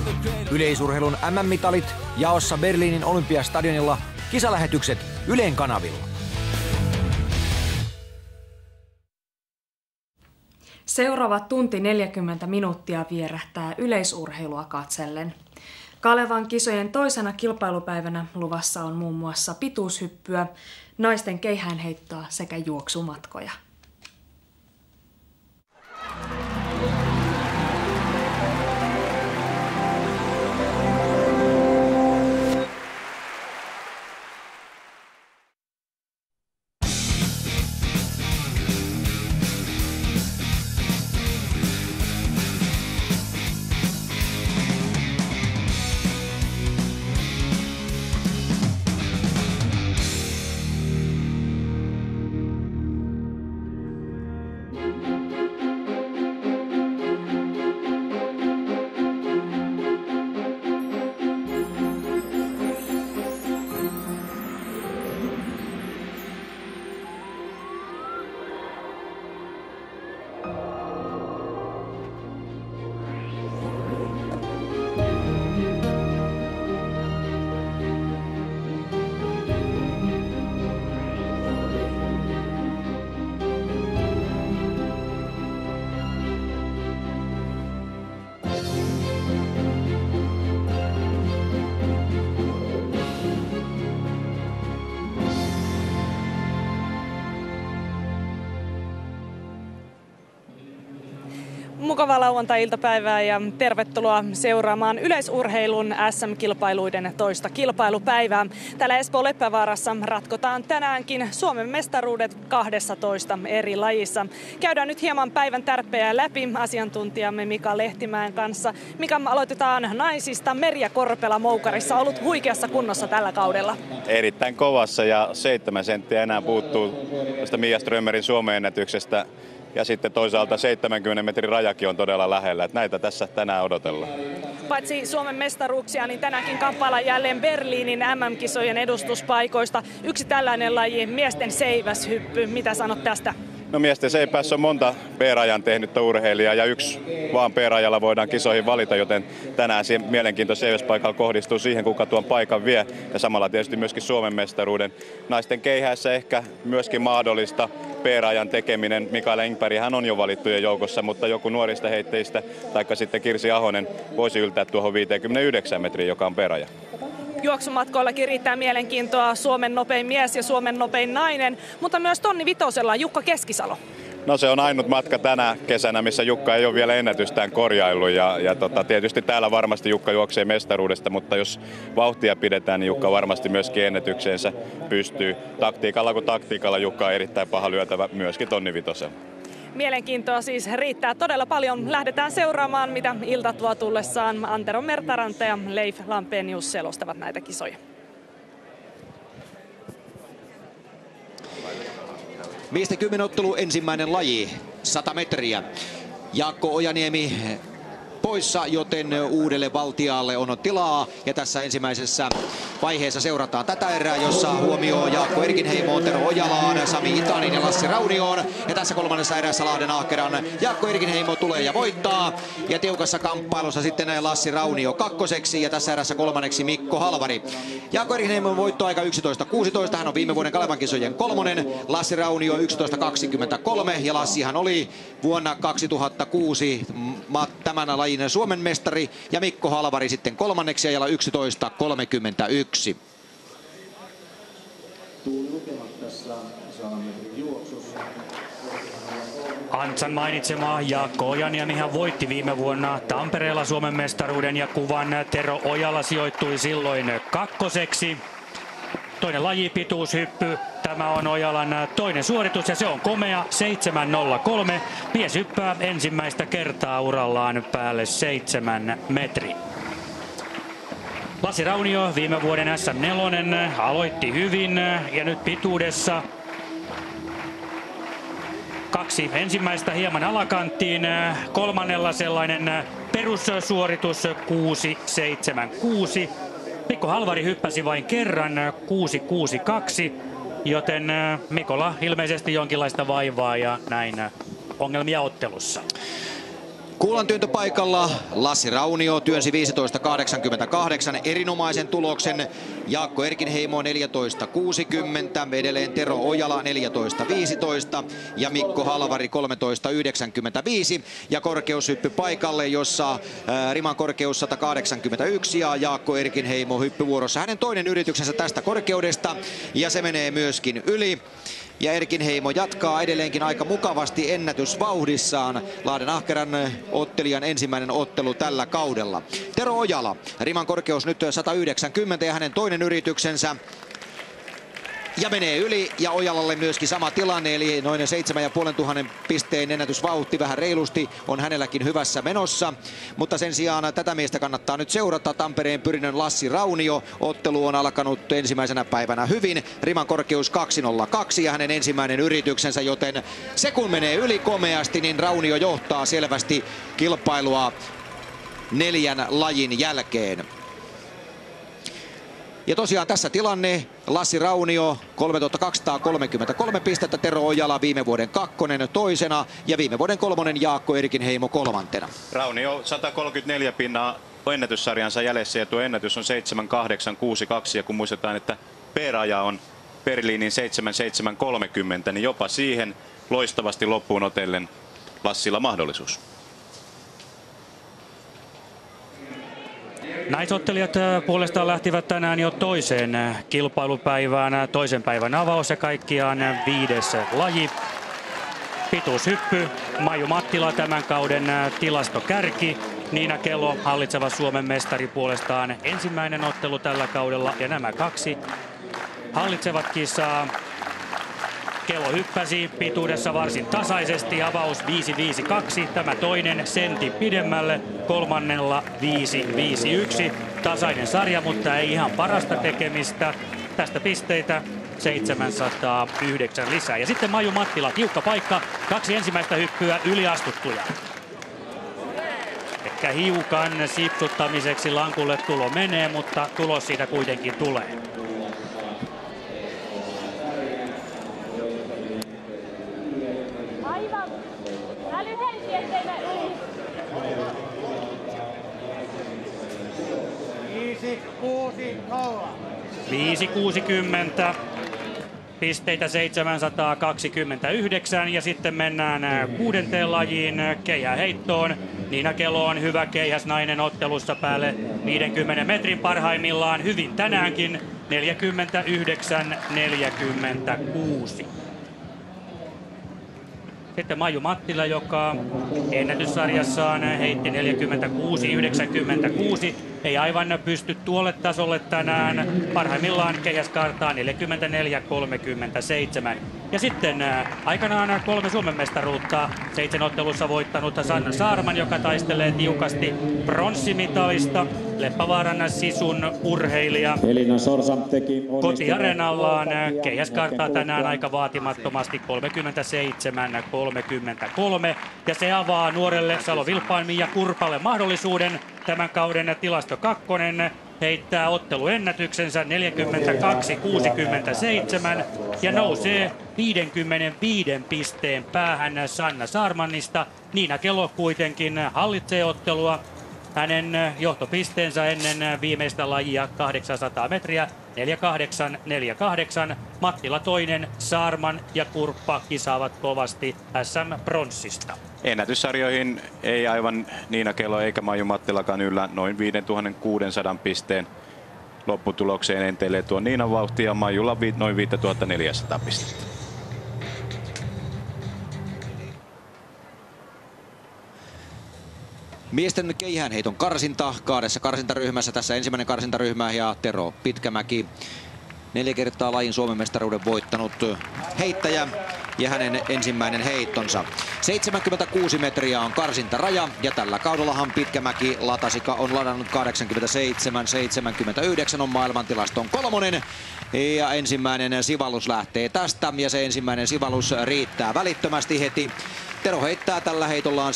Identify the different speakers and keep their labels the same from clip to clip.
Speaker 1: Yleisurheilun MM-mitalit jaossa Berliinin Olympiastadionilla, kisalähetykset Ylen kanavilla.
Speaker 2: Seuraava tunti 40 minuuttia vierähtää yleisurheilua katsellen. Kalevan kisojen toisena kilpailupäivänä luvassa on muun muassa pituushyppyä, naisten keihäänheittoa sekä juoksumatkoja.
Speaker 3: Mukavaa lauantai-iltapäivää ja tervetuloa seuraamaan yleisurheilun SM-kilpailuiden toista kilpailupäivää. Täällä Espoon Leppävaarassa ratkotaan tänäänkin Suomen mestaruudet 12 eri lajissa. Käydään nyt hieman päivän tärppejä läpi asiantuntijamme Mika Lehtimäen kanssa. Mika, aloitetaan naisista. Merja Korpela moukarissa on ollut huikeassa kunnossa tällä kaudella.
Speaker 4: Erittäin kovassa ja 7 senttiä enää puuttuu tästä Mia Strömmerin Suomen ennätyksestä. Ja sitten toisaalta 70 metrin rajakin on todella lähellä. Että näitä tässä tänään odotellaan.
Speaker 3: Paitsi Suomen mestaruuksia, niin tänäänkin kamppaillaan jälleen Berliinin MM-kisojen edustuspaikoista. Yksi tällainen laji, miesten seiväshyppy. Mitä sanot tästä?
Speaker 4: No miesten seipässä on monta P-rajan tehnyttä urheilijaa ja yksi vaan P-rajalla voidaan kisoihin valita, joten tänään mielenkiinto seiväspaikalla kohdistuu siihen, kuka tuon paikan vie. Ja samalla tietysti myöskin Suomen mestaruuden. Naisten keihäissä ehkä myöskin mahdollista P-rajan tekeminen. Mikael Engberg, hän on jo valittujen joukossa, mutta joku nuorista heitteistä, taikka sitten Kirsi Ahonen, voisi yltää tuohon 59 metriin, joka on P-raja.
Speaker 3: Juoksumatkoillakin riittää mielenkiintoa Suomen nopein mies ja Suomen nopein nainen, mutta myös tonni vitosella Jukka Keskisalo.
Speaker 4: No se on ainut matka tänä kesänä, missä Jukka ei ole vielä ennätystään korjaillut ja tietysti täällä varmasti Jukka juoksee mestaruudesta, mutta jos vauhtia pidetään, niin Jukka varmasti myöskin ennätykseensä pystyy. Taktiikalla kuin taktiikalla Jukka on erittäin paha lyötävä myöskin tonni vitosella.
Speaker 3: Mielenkiintoa siis riittää todella paljon. Lähdetään seuraamaan, mitä ilta tuo tullessaan. Antero Mertaranta ja Leif Lampenius selostavat näitä kisoja.
Speaker 5: Miesten 10 ottelu ensimmäinen laji, 100 metriä. Jaakko Ojaniemi poissa, joten uudelle valtiaalle on tilaa. Ja tässä ensimmäisessä vaiheessa seurataan tätä erää, jossa huomioon Jaakko Erkinheimo, Tero Ojalaan, Sami Itanin ja Lassi Raunioon. Ja tässä kolmannessa erässä Lahden Ahkeran Jaakko Erkinheimo tulee ja voittaa. Ja tiukassa kamppailussa sitten Lassi Raunio kakkoseksi ja tässä erässä kolmanneksi Mikko Halvari. Jaakko Erkinheimon voittoaika 11.16, hän on viime vuoden Kalevan kisojen kolmonen. Lassi Raunio 11.23 ja Lassihan oli vuonna 2006 tämän lajin Suomen mestari ja Mikko Halvari sitten kolmanneksi ajalla 11.31.
Speaker 6: Antsan mainitsema Jaakko Ojaniemihän voitti viime vuonna Tampereella Suomen mestaruuden ja kuvan. Tero Ojala sijoittui silloin kakkoseksi. Toinen laji, pituushyppy. Tämä on Ojalan toinen suoritus ja se on komea 7.03. Mies hyppää ensimmäistä kertaa urallaan päälle 7 metriä. Lassi Raunio viime vuoden SM4 aloitti hyvin ja nyt pituudessa 2 ensimmäistä hieman alakanttiin, kolmannella sellainen perussuoritus 6.76. Mikko Halvari hyppäsi vain kerran 6.62, joten Mikolla ilmeisesti jonkinlaista vaivaa ja näin ongelmia ottelussa.
Speaker 5: Kuulantyöntöpaikalla Lassi Raunio työnsi 15.88 erinomaisen tuloksen. Jaakko Erkinheimo 14.60, edelleen Tero Ojala 14.15 ja Mikko Halvari 13.95. Ja korkeushyppy paikalle, jossa riman korkeus 181 ja Jaakko Erkinheimo hyppyvuorossa. Hänen toinen yrityksensä tästä korkeudesta ja se menee myöskin yli. Ja Erkinheimo jatkaa edelleenkin aika mukavasti ennätysvauhdissaan. Lahden Ahkeran ottelijan ensimmäinen ottelu tällä kaudella. Tero Ojala, riman korkeus nyt 190 ja hänen toinen yrityksensä. Ja menee yli ja Ojalalle myöskin sama tilanne, eli noin 7500 pisteen ennätysvauhti vähän reilusti on hänelläkin hyvässä menossa. Mutta sen sijaan tätä miestä kannattaa nyt seurata. Tampereen Pyrinnön Lassi Raunio. Ottelu on alkanut ensimmäisenä päivänä hyvin. Riman korkeus 202 ja hänen ensimmäinen yrityksensä, joten se kun menee yli komeasti, niin Raunio johtaa selvästi kilpailua 4 lajin jälkeen. Ja tosiaan tässä tilanne, Lassi Raunio 3233 pistettä, Tero Ojala viime vuoden kakkonen toisena ja viime vuoden kolmonen Jaakko Erkinheimo kolmantena.
Speaker 4: Raunio 134 pinnaa ennätyssarjansa jäljessä ja tuo ennätys on 7862 ja kun muistetaan, että P-raja on Berliinin 7730, niin jopa siihen loistavasti loppuun otellen Lassilla mahdollisuus.
Speaker 6: Naisottelijat puolestaan lähtivät tänään jo toiseen kilpailupäivään. Toisen päivän avaus ja kaikkiaan 5. laji. Pituushyppy. Maiju Mattila tämän kauden tilastokärki. Niina Kelo, hallitseva Suomen mestari, puolestaan ensimmäinen ottelu tällä kaudella. Ja nämä kaksi hallitsevat kisaa. Kelo hyppäsi pituudessa varsin tasaisesti, avaus 5.52, tämä toinen sentin pidemmälle, kolmannella 5.51. Tasainen sarja, mutta ei ihan parasta tekemistä. Tästä pisteitä 709 lisää. Ja sitten Maiju Mattila, tiukka paikka, 2 ensimmäistä hyppyä yliastuttuja. Ehkä hiukan sipsuttamiseksi lankulle tulo menee, mutta tulos siitä kuitenkin tulee. Viisi 5.60, pisteitä 729 ja sitten mennään 6. lajiin, keihäheittoon. Niina Kelo on hyvä keihäsnainen ottelussa päälle 50 metrin parhaimmillaan, hyvin tänäänkin 49-46. Sitten Maiju Mattila, joka ennätyssarjassaan heitti 46-96. Ei aivan pysty tuolle tasolle tänään. Parhaimmillaan keihäskartaa 44-37. Ja sitten aikanaan 3 Suomen mestaruutta 7 ottelussa voittanut Sanna Saarman, joka taistelee tiukasti pronssimitalista. Leppävaaran Sisun urheilija kotiareenallaan keihäskartaa tänään aika vaatimattomasti 37-33. Ja se avaa nuorelle Salo Vilppaan Mia Kurpalle mahdollisuuden tämän kauden tilasto kakkonen. Heittää otteluennätyksensä 42-67 ja nousee 55 pisteen päähän Sanna Saarmannista. Niina Kelo kuitenkin hallitsee ottelua. Hänen johtopisteensä ennen viimeistä lajia 800 metriä 48-48. Mattila toinen, Saarman ja Kurppa kisaavat kovasti SM-pronssista.
Speaker 4: Ennätyssarjoihin ei aivan Niina Kelo eikä Maiju Mattilakaan yllä noin 5600 pisteen lopputulokseen enteilee tuo Niinan vauhti ja Maijulla noin 5400 pistettä.
Speaker 5: Miesten keihäänheiton karsinta 2 karsintaryhmässä. Tässä ensimmäinen karsintaryhmä ja Tero Pitkämäki. 4 kertaa lajin Suomen mestaruuden voittanut heittäjä ja hänen ensimmäinen heittonsa. 76 metriä on karsintaraja ja tällä kaudellahan Pitkämäki on ladannut 87-79 on maailmantilaston kolmonen. Ja ensimmäinen sivallus lähtee tästä ja se ensimmäinen sivallus riittää välittömästi heti. Tero heittää tällä heitollaan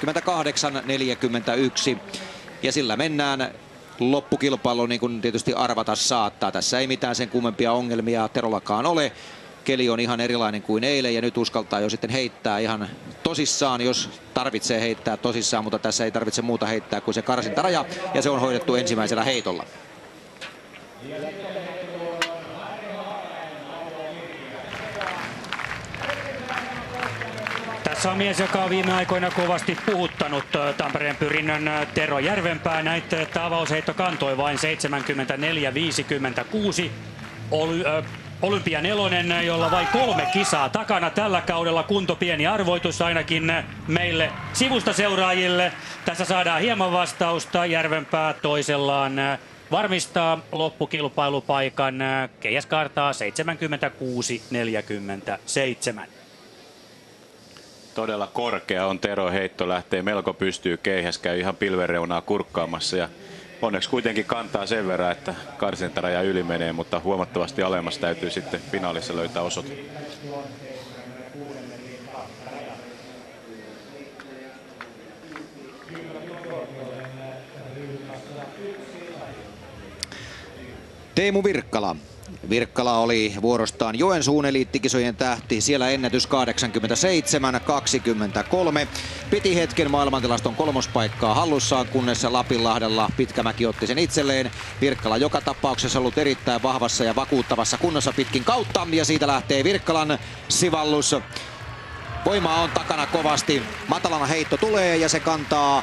Speaker 5: 78-41 ja sillä mennään loppukilpailuun niin kuin tietysti arvata saattaa. Tässä ei mitään sen kummempia ongelmia Terollakaan ole. keli on ihan erilainen kuin eilen ja nyt uskaltaa jo sitten heittää ihan tosissaan, jos tarvitsee heittää tosissaan, mutta tässä ei tarvitse muuta heittää kuin se karsintaraja ja se on hoidettu ensimmäisellä heitolla.
Speaker 6: Tässä on mies, joka on viime aikoina kovasti puhuttanut Tampereen Pyrinnön Tero Järvenpää. Näitte, että avausheitto kantoi vain 74-56. Olympia nelonen, jolla vain 3 kisaa takana tällä kaudella. Kunto pieni arvoitus ainakin meille sivusta seuraajille. Tässä saadaan hieman vastausta. Järvenpää toisellaan varmistaa loppukilpailupaikan. Keihäs kaartaa 76-47.
Speaker 4: Todella korkea on Tero, heitto lähtee melko pystyy, keihäs käy ihan pilvereunaa kurkkaamassa ja onneksi kuitenkin kantaa sen verran, että karsintaraja yli menee, mutta huomattavasti alemmas täytyy sitten finaalissa löytää osoite.
Speaker 5: Teemu Virkkala. Virkkala oli vuorostaan Joensuun eliittikisojen tähti. Siellä ennätys 87-23. Piti hetken maailmantilaston 3. paikkaa hallussaan, kunnes Lapinlahdella Pitkämäki otti sen itselleen. Virkkala joka tapauksessa ollut erittäin vahvassa ja vakuuttavassa kunnossa pitkin kautta. Ja siitä lähtee Virkkalan sivallus. Voimaa on takana kovasti. Matalana heitto tulee ja se kantaa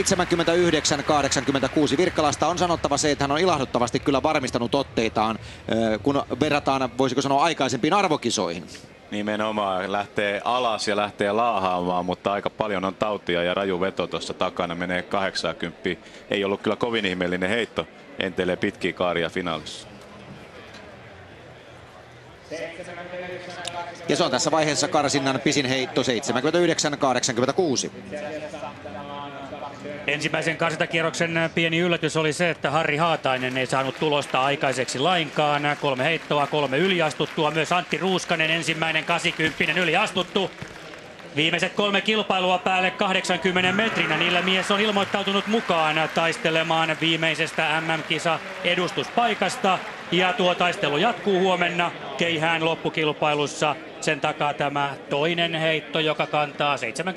Speaker 5: 79-86. Virkkalasta on sanottava se, että hän on ilahduttavasti kyllä varmistanut otteitaan, kun verrataan, voisiko sanoa, aikaisempiin arvokisoihin.
Speaker 4: Nimenomaan lähtee alas ja lähtee laahaamaan, mutta aika paljon on tautia ja raju veto tuossa takana. Menee 80. Ei ollut kyllä kovin ihmeellinen heitto. Entelee pitkiä kaaria finaalissa.
Speaker 5: Ja se on tässä vaiheessa karsinnan pisin heitto 79-86.
Speaker 6: Ensimmäisen karsintakierroksen pieni yllätys oli se, että Harri Haatainen ei saanut tulosta aikaiseksi lainkaan. 3 heittoa, 3 yliastuttua. Myös Antti Ruuskanen ensimmäinen 80 yliastuttu. Viimeiset 3 kilpailua päälle 80 metrinä. Niillä mies on ilmoittautunut mukaan taistelemaan viimeisestä MM-kisa edustuspaikasta. Ja tuo taistelu jatkuu huomenna Keihään loppukilpailussa. Sen takaa tämä toinen heitto, joka kantaa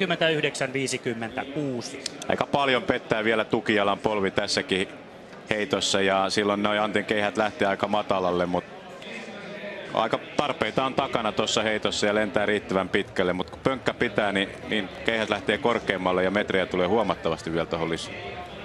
Speaker 6: 79-56.
Speaker 4: Aika paljon pettää vielä tukijalan polvi tässäkin heitossa ja silloin noi Antin keihät lähtee aika matalalle, mutta aika tarpeita on takana tuossa heitossa ja lentää riittävän pitkälle, mutta kun pönkkä pitää, niin keihät lähtee korkeammalle ja metriä tulee huomattavasti vielä tuohon lisää.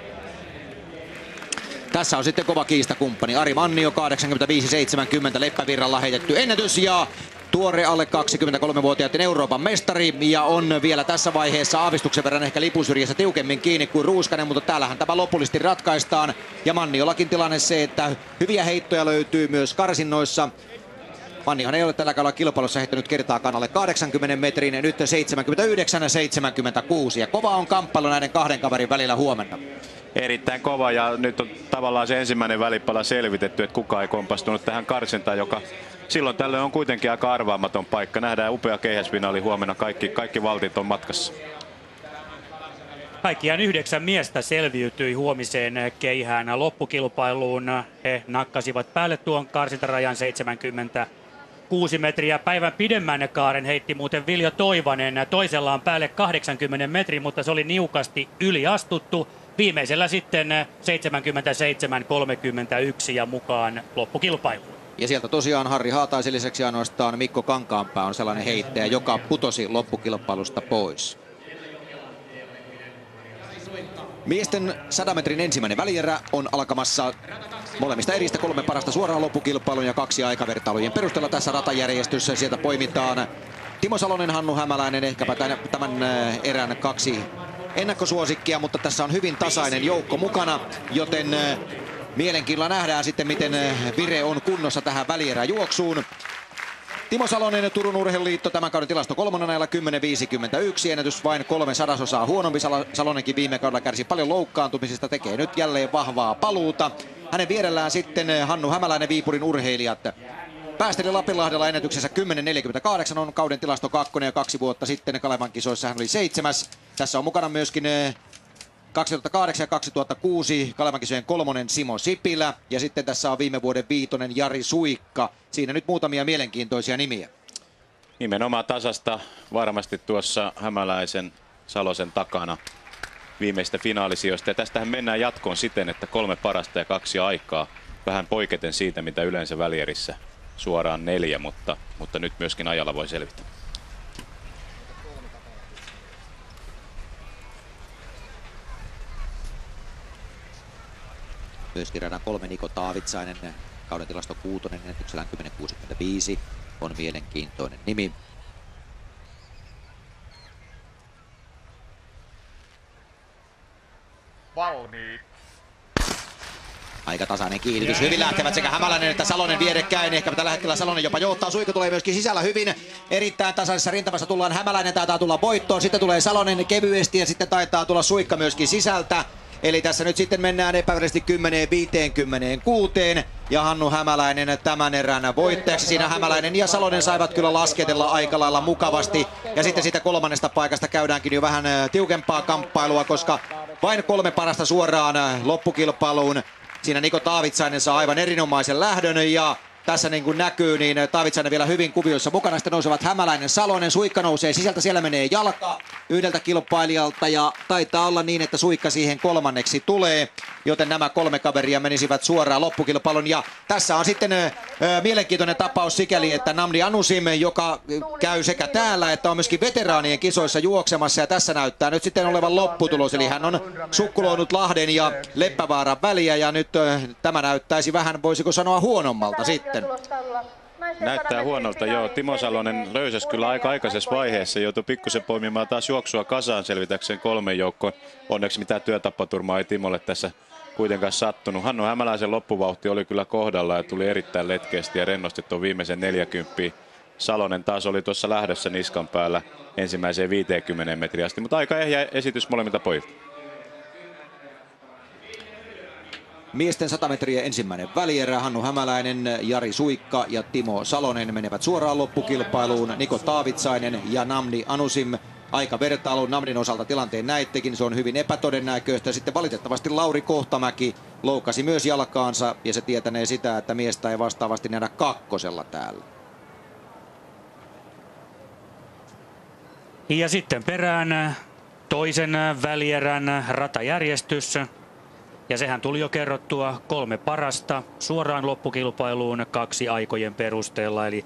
Speaker 5: Tässä on sitten kova kiistakumppani. Ari Mannio 85-70 Leppävirralla heitetty ennätys ja tuore alle 23-vuotiaiden Euroopan mestari ja on vielä tässä vaiheessa aavistuksen verran ehkä lipusyrjässä tiukemmin kiinni kuin Ruuskanen, mutta täällähän tämä lopullisesti ratkaistaan. Ja Manniollakin tilanne se, että hyviä heittoja löytyy myös karsinnoissa. Mannihan ei ole tällä kaudella kilpailussa heittänyt kertaakaan alle 80 metrin ja nyt 79-76 ja kova on kamppailu näiden 2 kaverin välillä huomenna.
Speaker 4: Erittäin kova ja nyt on tavallaan se ensimmäinen välipala selvitetty, että kukaan ei kompastunut tähän karsintaan, joka silloin tällöin on kuitenkin aika arvaamaton paikka. Nähdään upea keihäsfinaali huomenna, kaikki valtit on matkassa.
Speaker 6: Kaikkiaan 9 miestä selviytyi huomiseen Keihään loppukilpailuun. He nakkasivat päälle tuon karsintarajan 76 metriä. Päivän pidemmän kaaren heitti muuten Viljo Toivanen. Toisellaan päälle 80 metrin, mutta se oli niukasti yliastuttu. Viimeisellä sitten 77-31 ja mukaan loppukilpailuun.
Speaker 5: Ja sieltä tosiaan Harri Haataisen lisäksi ainoastaan Mikko Kankaanpää on sellainen heittäjä, joka putosi loppukilpailusta pois. Miesten 100 metrin ensimmäinen välierä on alkamassa. Molemmista eristä 3 parasta suoraan loppukilpailun ja 2 aikavertailujen perusteella tässä ratajärjestyssä. Sieltä poimitaan Timo Salonen, Hannu Hämäläinen, ehkäpä tämän erän 2 ennakkosuosikkia, mutta tässä on hyvin tasainen joukko mukana, joten mielenkiinnolla nähdään sitten, miten vire on kunnossa tähän välieräjuoksuun. Timo Salonen, Turun Urheiluliitto, tämän kauden tilasto 3. ajalla 10.51, ennätys vain 3/100 huonompi. Salonenkin viime kaudella kärsi paljon loukkaantumisista, tekee nyt jälleen vahvaa paluuta. Hänen vierellään sitten Hannu Hämäläinen, Viipurin urheilijat. Päästeli Lapinlahdella ennätyksessä 10.48, on kauden tilasto 2 ja 2 vuotta sitten Kalevan kisoissa hän oli 7. Tässä on mukana myöskin 2008 ja 2006 Kalevan kisojen 3. Simo Sipilä ja sitten tässä on viime vuoden 5. Jari Suikka. Siinä nyt muutamia mielenkiintoisia nimiä.
Speaker 4: Nimenomaan tasasta varmasti tuossa Hämäläisen Salosen takana viimeistä finaalisijoista. Ja tästähän mennään jatkoon siten, että 3 parasta ja 2 aikaa. Vähän poiketen siitä, mitä yleensä välierissä suoraan 4, mutta nyt myöskin ajalla voi selvitä.
Speaker 5: Myöskin radan 3 Niko Taavitsainen, kauden tilasto 6, ennätyksellä 10.65, on mielenkiintoinen nimi.
Speaker 7: Valmiit.
Speaker 5: Aika tasainen kiinnitys. Hyvin lähtevät sekä Hämäläinen että Salonen vierekkäin. Ehkä tällä hetkellä Salonen jopa johtaa. Suikka tulee myöskin sisällä hyvin. Erittäin tasaisessa rintamassa tullaan. Hämäläinen taitaa tulla voittoon. Sitten tulee Salonen kevyesti ja sitten taitaa tulla Suikka myöskin sisältä. Eli tässä nyt sitten mennään epävirallisesti 10-56 ja Hannu Hämäläinen tämän erän voittajaksi. Siinä Hämäläinen ja Salonen saivat kyllä lasketella aika lailla mukavasti. Ja sitten siitä 3. paikasta käydäänkin jo vähän tiukempaa kamppailua, koska vain 3 parasta suoraan loppukilpailuun. Siinä Niko Taavitsainen saa aivan erinomaisen lähdön ja tässä niin kuin näkyy, niin Taavitsainen vielä hyvin kuvioissa mukana. Sitten nousevat Hämäläinen, Salonen, Suikka nousee sisältä, siellä menee jalka yhdeltä kilpailijalta ja taitaa olla niin, että Suikka siihen 3. tulee, joten nämä 3 kaveria menisivät suoraan loppukilpailun. Ja tässä on sitten mielenkiintoinen tapaus sikäli, että Namdi Anusim, joka käy sekä täällä että on myöskin veteraanien kisoissa juoksemassa ja tässä näyttää nyt sitten olevan lopputulos. Eli hän on sukkuloinut Lahden ja Leppävaaran väliä ja nyt tämä näyttäisi vähän, voisiko sanoa, huonommalta sitten.
Speaker 4: Näyttää huonolta, joo. Timo Salonen löysäsi kyllä aika aikaisessa vaiheessa. Joutui pikkusen poimimaan taas juoksua kasaan selvitäkseen 3 joukkoon. Onneksi mitään työtapaturmaa ei Timolle tässä kuitenkaan sattunut. Hannu Hämäläisen loppuvauhti oli kyllä kohdalla ja tuli erittäin letkeästi ja rennosti tuon viimeisen 40. Salonen taas oli tuossa lähdössä niskan päällä ensimmäiseen 50 metriä asti, mutta aika ehjä esitys molemmilta pojilta.
Speaker 5: Miesten 100 metriä ensimmäinen välierä. Hannu Hämäläinen, Jari Suikka ja Timo Salonen menevät suoraan loppukilpailuun. Niko Taavitsainen ja Namdi Anusim. Aika vertailu Namdin osalta tilanteen näittekin. Se on hyvin epätodennäköistä. Sitten valitettavasti Lauri Kohtamäki loukkasi myös jalkaansa ja se tietänee sitä, että miestä ei vastaavasti nähdä 2. täällä.
Speaker 6: Ja sitten perään toisen välierän ratajärjestys. Ja sehän tuli jo kerrottua 3 parasta suoraan loppukilpailuun 2 aikojen perusteella. Eli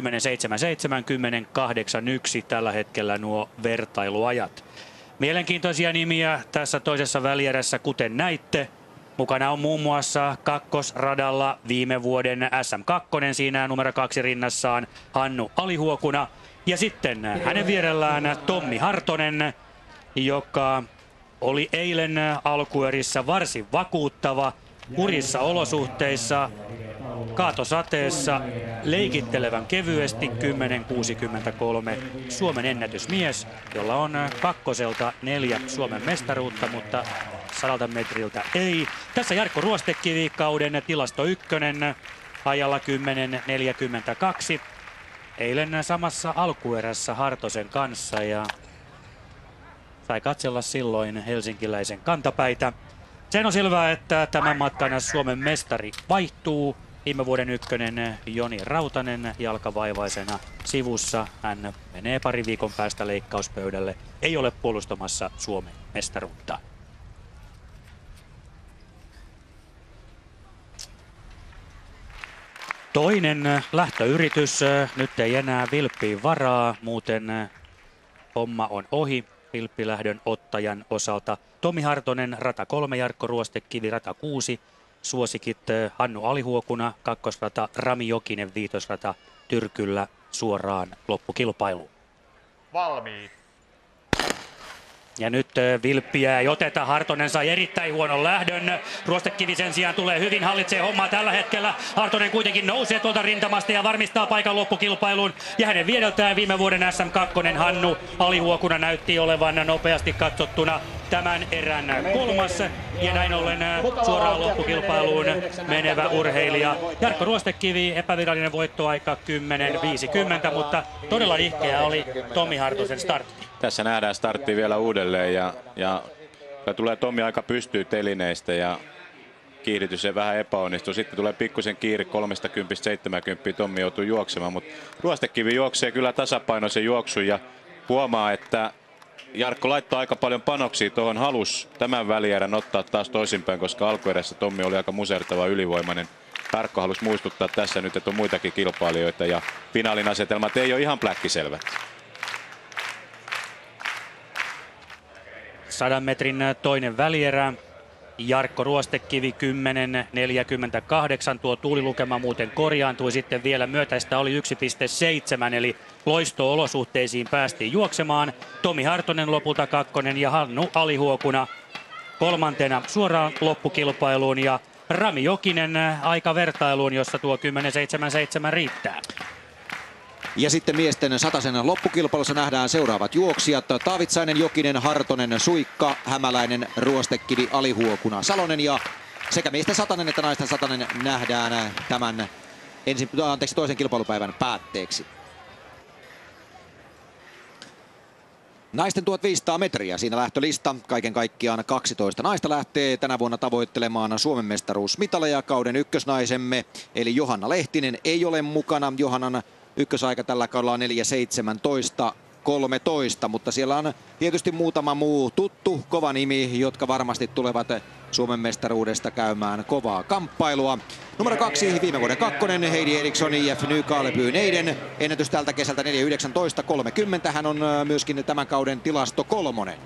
Speaker 6: 10.77, 10.81 tällä hetkellä nuo vertailuajat. Mielenkiintoisia nimiä tässä toisessa välierässä, kuten näitte. Mukana on muun muassa kakkosradalla viime vuoden SM2, siinä numero 2 rinnassaan Hannu Alihuokuna. Ja sitten hänen vierellään Tommi Hartonen, joka oli eilen alkuerissä varsin vakuuttava, kurissa olosuhteissa, kaatosateessa, leikittelevän kevyesti 10.63 Suomen ennätysmies, jolla on 2. 4 Suomen mestaruutta, mutta 100 metriltä ei. Tässä Jarkko Ruostekivi, kauden tilasto 1, ajalla 10.42. Eilen samassa alkuerässä Hartosen kanssa ja sai katsella silloin helsinkiläisen kantapäitä. Sen on selvää, että tämän matkan Suomen mestari vaihtuu. Viime vuoden 1 Joni Rautanen jalkavaivaisena sivussa. Hän menee pari viikon päästä leikkauspöydälle. Ei ole puolustamassa Suomen mestaruutta. Toinen lähtöyritys. Nyt ei enää vilppiin varaa, muuten homma on ohi vilppilähdön ottajan osalta. Tomi Hartonen, rata 3, Jarkko Ruostekivi, rata 6. Suosikit Hannu Alihuokuna, kakkosrata, Rami Jokinen, viitosrata Tyrkyllä suoraan loppukilpailuun.
Speaker 7: Valmiit.
Speaker 6: Ja nyt vilppiä ei oteta. Hartonen sai erittäin huonon lähdön. Ruostekivi sen sijaan tulee hyvin, hallitsee hommaa tällä hetkellä. Hartonen kuitenkin nousee tuolta rintamasta ja varmistaa paikan loppukilpailuun. Ja hänen viereltään viime vuoden SM2 Hannu Alihuokuna näytti olevan nopeasti katsottuna tämän erän 3. Ja näin ollen suoraan loppukilpailuun menevä urheilija. Jarkko Ruostekivi, epävirallinen voittoaika 10.50, mutta todella ihkeä oli Tommi Hartosen startti.
Speaker 4: Tässä nähdään startti vielä uudelleen ja tulee Tommi aika pystyy telineistä ja kiihdytys se vähän epäonnistuu. Sitten tulee pikkusen kiire 30-70, Tommi joutuu juoksemaan, mutta Ruostekivi juoksee kyllä tasapainoisen juoksun ja huomaa, että Jarkko laittoi aika paljon panoksia tuohon, halus tämän välierän ottaa taas toisinpäin, koska alkuerässä Tommi oli aika musertava ylivoimainen. Tarkko halusi muistuttaa tässä nyt, että on muitakin kilpailijoita ja finaalin asetelmat ei ole ihan pläkkiselvät.
Speaker 6: 100 metrin toinen välierä. Jarkko Ruostekivi 10.48. Tuo tuulilukema muuten korjaantui sitten vielä. Myötäistä oli 1.7, eli loisto-olosuhteisiin päästiin juoksemaan. Tomi Hartonen lopulta kakkonen ja Hannu Alihuokuna kolmantena suoraan loppukilpailuun. Ja Rami Jokinen aikavertailuun, jossa tuo 10.77 riittää.
Speaker 5: Ja sitten miesten 100 loppukilpailussa nähdään seuraavat juoksijat. Taavitsainen, Jokinen, Hartonen, Suikka, Hämäläinen, Ruostekivi, Alihuokuna, Salonen ja sekä miesten 100 että naisten 100 nähdään tämän toisen kilpailupäivän päätteeksi. Naisten 1500 metriä, siinä lähtölista. Kaiken kaikkiaan 12 naista lähtee tänä vuonna tavoittelemaan Suomen mestaruusmitaleja. Kauden ykkösnaisemme eli Johanna Lehtinen ei ole mukana. Johannan ykkösaika tällä kaudella on 4.17.13, mutta siellä on tietysti muutama muu tuttu kova nimi, jotka varmasti tulevat Suomen mestaruudesta käymään kovaa kamppailua. Numero 2, viime vuoden kakkonen, Heidi Eriksson, IF Nykarleby Neiden. Ennätys tältä kesältä 4.19.30. Hän on myöskin tämän kauden tilasto kolmonen.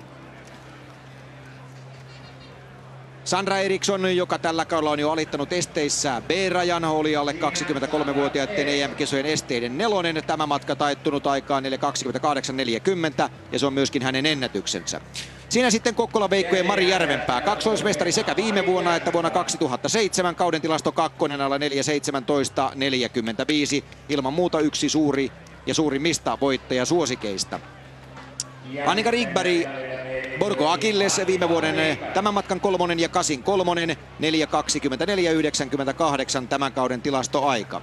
Speaker 5: Sandra Eriksson, joka tällä kaudella on jo alittanut esteissä B-rajan, oli alle 23-vuotiaiden EM-kisojen esteiden nelonen. Tämä matka taittunut aikaan 4.28.40 ja se on myöskin hänen ennätyksensä. Siinä sitten Kokkola Veikko ja Mari Järvenpää, kaksoismestari sekä viime vuonna että vuonna 2007. Kauden tilasto kakkonen alla 4.17.45. Ilman muuta yksi suuri ja suurimmista voittajasuosikeista. Annika Rikberg, Borgo Akilles viime vuoden tämän matkan kolmonen ja Kasin kolmonen. 4.24.98 tämän kauden tilastoaika.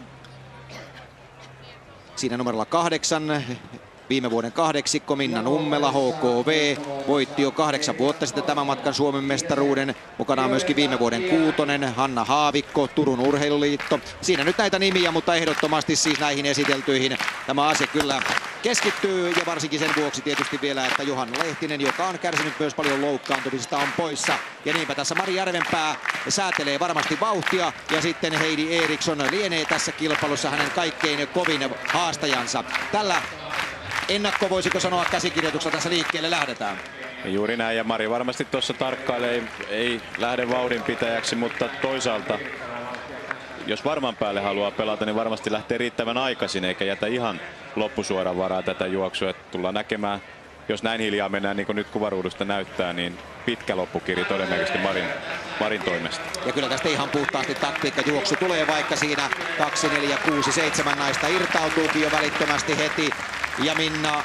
Speaker 5: Siinä numerolla 8. Viime vuoden kahdeksikko Minna Nummela, HKV, voitti jo 8 vuotta sitten tämän matkan Suomen mestaruuden. Mukana on myöskin viime vuoden kuutonen, Hanna Haavikko, Turun Urheiluliitto. Siinä nyt näitä nimiä, mutta ehdottomasti siis näihin esiteltyihin tämä asia kyllä keskittyy. Ja varsinkin sen vuoksi tietysti vielä, että Johanna Lehtinen, joka on kärsinyt myös paljon loukkaantumisesta, on poissa. Ja niinpä tässä Mari Järvenpää säätelee varmasti vauhtia. Ja sitten Heidi Eriksson lienee tässä kilpailussa hänen kaikkein kovin haastajansa. Tällä ennakko, voisiko sanoa, käsikirjoituksella tässä liikkeelle lähdetään.
Speaker 4: Juuri näin, ja Mari varmasti tuossa tarkkailee, ei lähde vauhdinpitäjäksi, mutta toisaalta jos varman päälle haluaa pelata, niin varmasti lähtee riittävän aikaisin eikä jätä ihan loppusuoran varaa tätä juoksua. Että tullaan näkemään, jos näin hiljaa mennään niin kuin nyt kuvaruudusta näyttää, niin pitkä loppukiri todennäköisesti Marin toimesta. Ja
Speaker 5: kyllä tästä ihan puhtaasti taktiikkajuoksu tulee, vaikka siinä 2, 4, 6, 7 naista irtautuukin jo välittömästi heti. Ja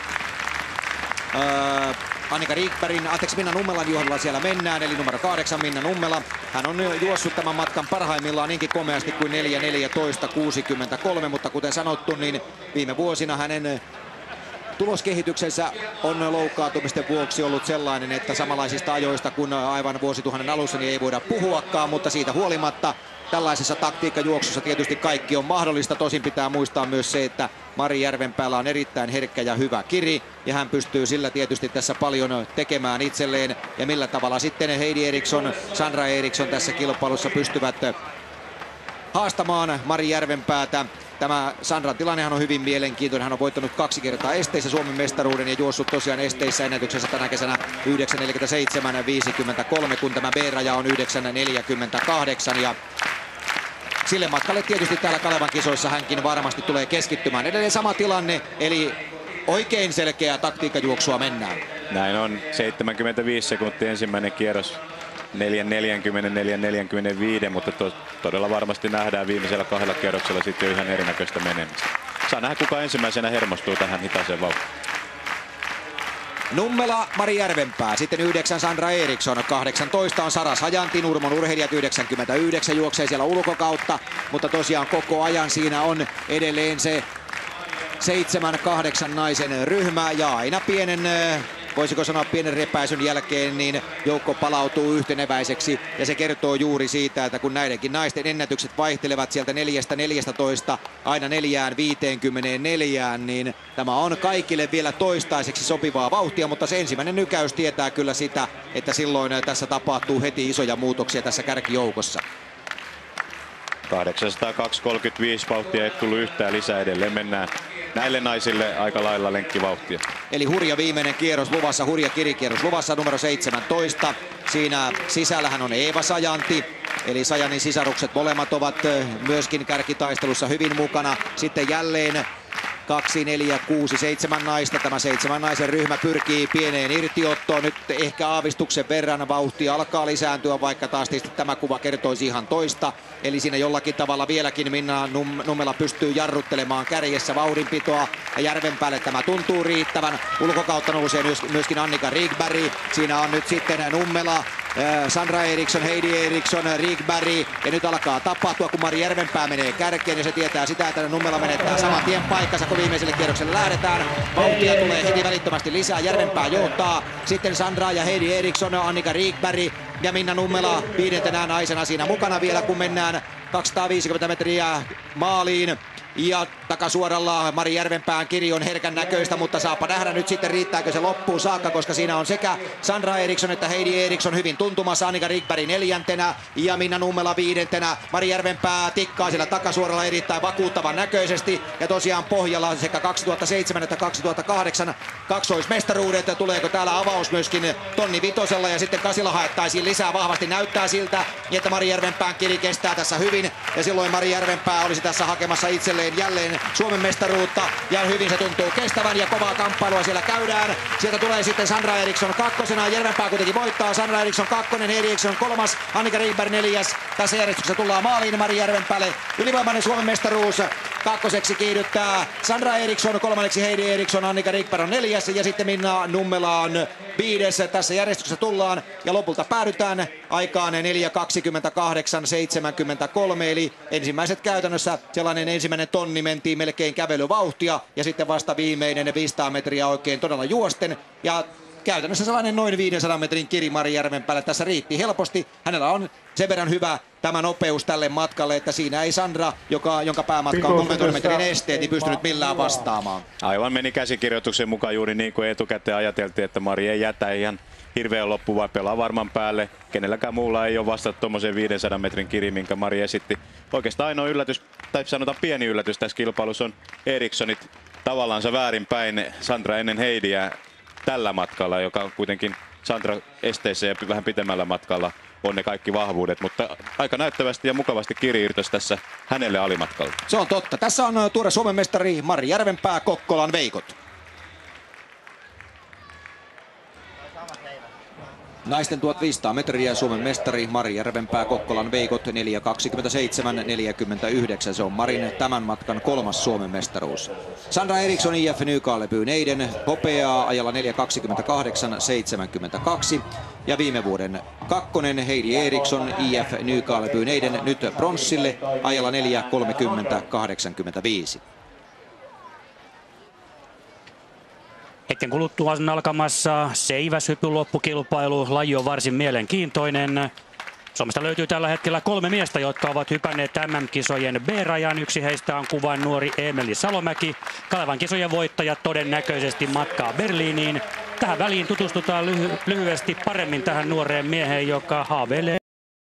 Speaker 5: Minna Nummelan johdolla siellä mennään, eli numero 8 Minna Nummela. Hän on juossut tämän matkan parhaimmillaan niinkin komeasti kuin 4.14.63, mutta kuten sanottu, niin viime vuosina hänen tuloskehityksensä on loukkaantumisten vuoksi ollut sellainen, että samanlaisista ajoista kuin aivan vuosituhannen alussa niin ei voida puhuakaan, mutta siitä huolimatta tällaisessa taktiikkajuoksussa tietysti kaikki on mahdollista. Tosin pitää muistaa myös se, että Mari Järvenpäällä on erittäin herkkä ja hyvä kiri ja hän pystyy sillä tietysti tässä paljon tekemään itselleen. Ja millä tavalla sitten Heidi Eriksson, Sandra Eriksson tässä kilpailussa pystyvät haastamaan Mari Järvenpäätä. Tämä Sandran tilannehan on hyvin mielenkiintoinen. Hän on voittanut 2 kertaa esteissä Suomen mestaruuden ja juossut tosiaan esteissä ennätyksessä tänä kesänä 9.47.53, kun tämä B-raja on 9.48. Ja sille matkalle tietysti täällä Kalevan kisoissa hänkin varmasti tulee keskittymään. Edelleen sama tilanne, eli oikein selkeää taktiikkajuoksua mennään.
Speaker 4: Näin on, 75 sekuntia ensimmäinen kierros. 4.40, 4.45, mutta todella varmasti nähdään viimeisellä 2 kierroksella sitten jo ihan erinäköistä menemistä. Saa nähdä, kuka ensimmäisenä hermostuu tähän hitaiseen vauhtiin.
Speaker 5: Nummela, Mari Järvenpää, sitten 9 Sandra Eriksson, 18 on Saras Hajanti, Nurmon urheilijat 99 juoksee siellä ulkokautta, mutta tosiaan koko ajan siinä on edelleen se 7-8 naisen ryhmä ja aina pienen voisiko sanoa pienen repäisyn jälkeen, niin joukko palautuu yhteneväiseksi. Ja se kertoo juuri siitä, että kun näidenkin naisten ennätykset vaihtelevat sieltä 4.14 aina 4.54, niin tämä on kaikille vielä toistaiseksi sopivaa vauhtia, mutta se ensimmäinen nykäys tietää kyllä sitä, että silloin tässä tapahtuu heti isoja muutoksia tässä kärkijoukossa.
Speaker 4: 802.35 vauhtia ei tullut yhtään lisää, edelleen mennään näille naisille aika lailla lenkkivauhtia.
Speaker 5: Eli hurja viimeinen kierros luvassa, hurja kirikierros luvassa numero 17. Siinä sisällähän on Eeva Sajanti. Eli Sajanin sisarukset molemmat ovat myöskin kärkitaistelussa hyvin mukana. Sitten jälleen 2, 4, 6, 7 naista. Tämä 7 naisen ryhmä pyrkii pieneen irtiottoon. Nyt ehkä aavistuksen verran vauhti alkaa lisääntyä, vaikka taas tämä kuva kertoisi ihan toista. Eli siinä jollakin tavalla vieläkin Minna Nummela pystyy jarruttelemaan kärjessä vauhdinpitoa. Ja Järvenpäälle tämä tuntuu riittävän. Ulkokautta nousee myöskin Annika Rigberg. Siinä on nyt sitten Nummela, Sandra Eriksson, Heidi Eriksson, Rigberg. Ja nyt alkaa tapahtua, kun Mari Järvenpää menee kärkeen. Ja se tietää sitä, että Nummela menettää saman tien paikkansa, kun viimeiselle kierrokselle lähdetään. Vauhtia tulee heti välittömästi lisää. Järvenpää johtaa. Sitten Sandra ja Heidi Eriksson, Annika Rigberg ja Minna Nummela 5. naisena siinä mukana vielä, kun mennään 250 metriä maaliin. Ja takasuoralla Mari Järvenpään kiri on herkän näköistä, mutta saapa nähdä nyt sitten riittääkö se loppuun saakka, koska siinä on sekä Sandra Eriksson että Heidi Eriksson hyvin tuntumassa. Annika Rigberg 4. ja Minna Nummela 5. Mari Järvenpää tikkaa siellä takasuoralla erittäin vakuuttavan näköisesti. Ja tosiaan pohjalla sekä 2007 että 2008 kaksoismestaruudet. Tuleeko täällä avaus myöskin tonni vitosella ja sitten Kasilla haettaisiin lisää vahvasti. Näyttää siltä, että Mari Järvenpään kiri kestää tässä hyvin. Ja silloin Mari Järvenpää olisi tässä hakemassa itselleen jälleen Suomen mestaruutta ja hyvin se tuntuu kestävän ja kovaa kamppailua siellä käydään. Sieltä tulee sitten Sandra Eriksson 2. Järvenpää kuitenkin voittaa. Sandra Eriksson 2. Heidi Eriksson 3. Annika Rigberg 4. Tässä järjestyksessä tullaan maaliin Mari Järvenpäälle. Ylivoimainen Suomen mestaruus. 2. kiihdyttää Sandra Eriksson, 3. Heidi Eriksson, Annika Rigberg on 4. ja sitten Minna Nummela on 5. Tässä järjestyksessä tullaan ja lopulta päädytään aikaan 4.28.73 eli ensimmäiset käytännössä sellainen ensimmäinen tonni mentiin melkein kävelyvauhtia ja sitten vasta viimeinen 500 metriä oikein todella juosten ja käytännössä sellainen noin 500 metrin kiri Mari Järvenpäälle tässä riitti helposti. Hänellä on sen verran hyvä tämä nopeus tälle matkalle, että siinä ei Sandra, jonka päämatka on 30 metrin esteet, niin pystynyt millään vastaamaan.
Speaker 4: Aivan meni käsikirjoituksen mukaan juuri niin kuin etukäteen ajateltiin, että Mari ei jätä ihan hirveän loppu, vaan pelaa varman päälle. Kenelläkään muulla ei ole vastata tuommoiseen 500 metrin kiri, minkä Mari esitti. Oikeastaan ainoa yllätys, tai sanotaan pieni yllätys tässä kilpailussa on Erikssonit tavallaan väärinpäin Sandra ennen Heidiä tällä matkalla, joka on kuitenkin Sandra esteessä ja vähän pitemmällä matkalla on ne kaikki vahvuudet, mutta aika näyttävästi ja mukavasti kiri irtosi tässä hänelle alimatkalla.
Speaker 5: Se on totta. Tässä on tuore Suomen mestari Mari Järvenpää, Kokkolan Veikot. Naisten 1500 metriä Suomen mestari Mari Järvenpää, Kokkolan Veikot 4.27.49. Se on Marin tämän matkan 3. Suomen mestaruus. Sandra Eriksson IF Nykarleby Neiden hopeaa ajalla 4.28.72. Ja viime vuoden 2. Heidi Eriksson IF Nykarleby Neiden nyt pronssille ajalla 4.30.85.
Speaker 6: Hetken kuluttua on alkamassa seiväshypyn loppukilpailu. Laji on varsin mielenkiintoinen. Suomesta löytyy tällä hetkellä 3 miestä, jotka ovat hypänneet MM-kisojen B-rajan. Yksi heistä on kuvan nuori Eemeli Salomäki. Kalevan kisojen voittaja todennäköisesti matkaa Berliiniin. Tähän väliin tutustutaan lyhyesti paremmin tähän nuoreen mieheen, joka haaveilee